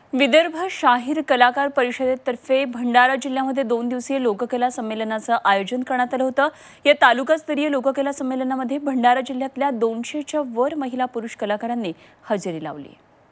विदर्भ शाहीर कलाकार परिषदेतर्फे भंडारा जिल्ह्यामध्ये 2 दिवसीय लोककला संमेलनाचं आयोजन करण्यात आलं होतं। या तालुकास्तरीय लोककला संमेलनामध्ये भंडारा जिल्ह्यातल्या 200च्या वर महिला पुरुष कलाकारांनी हजेरी लावली।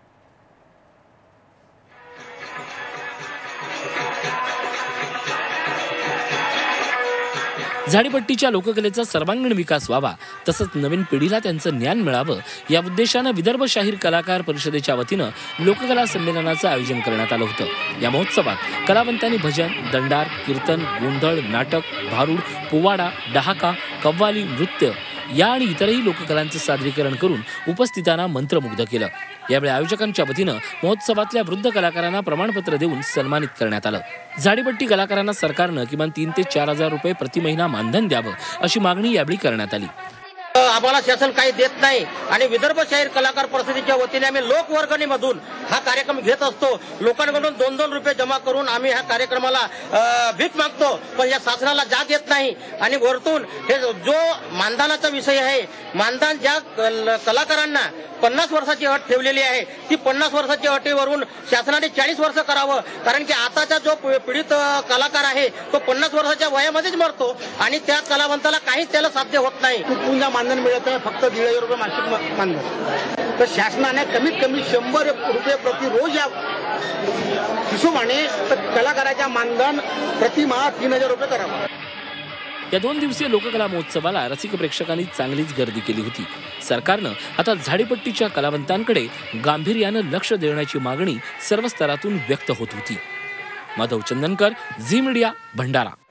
झाडीपट्टीच्या लोककलेचा सर्वांगीण विकास व्हावा तसंच नवीन पिढीला त्यांचं ज्ञान मिळावं या उद्देशानं विदर्भ शाहीर कलाकार परिषदेच्या वतीनं लोककला संमेलनाचं आयोजन करण्यात आलं होतं। या महोत्सवात कलावंतांनी भजन, दंडार, कीर्तन, गोंधळ, नाटक, भारूड, पोवाडा, डहाका, कव्वाली, नृत्य या आणि इतरही लोककलांचं सादरीकरण करून उपस्थितांना मंत्रमुग्ध केलं। यावेळी आयोजकांच्या वतीनं महोत्सवातल्या वृद्ध कलाकारांना प्रमाणपत्र देऊन सन्मानित करण्यात आलं। झाडीपट्टी कलाकारांना सरकारनं किमान 3 ते 4 हजार रुपये प्रति महिना मानधन द्यावं अशी मागणी यावेळी करण्यात आली। आम्हाला शासन काही देत नाही आणि विदर्भ शाहीर कलाकार परिषदेच्या वतीने आम्ही लोकवर्गणीमधून हा कार्यक्रम घेत असतो। लोकांकडून 2-2 रुपये जमा करून आम्ही ह्या कार्यक्रमाला भीक मागतो, पण या शासनाला जाग येत नाही। आणि वरतून हे जो मानधनाचा विषय आहे, मानधन ज्या कलाकारांना 50 वर्षाची अट ठेवलेली आहे ती 50 वर्षाची अटीवरून शासनाने 40 वर्ष करावं, कारण की आताचा जो पीडित कलाकार आहे तो 50 वर्षाच्या वयामध्येच मरतो आणि त्या कलावंताला काहीच त्याला साध्य होत नाही। पुन्हा मानधन मिळत आहे फक्त 1,500 रुपये मासिक मानधन। तर शासनाने कमीत कमी 100 रुपये प्रति रोज या हिशोबाने कलाकाराच्या मानधन प्रतिमाह 3,000 रुपये करावं। या 2 दिवसीय लोककला महोत्सवाला रसिक प्रेक्षकांनी चांगलीच गर्दी केली होती। सरकारनं आता झाडीपट्टीच्या कलावंतांकडे गांभीर्यानं लक्ष देण्याची मागणी सर्व स्तरातून व्यक्त होत होती। माधव चंदनकर, झी मीडिया, भंडारा।